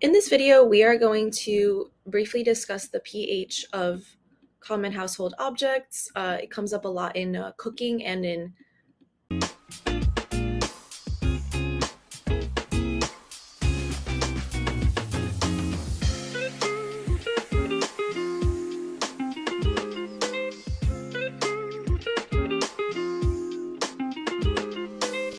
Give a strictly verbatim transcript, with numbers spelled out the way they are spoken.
In this video, we are going to briefly discuss the pH of common household objects. Uh, it comes up a lot in uh, cooking and in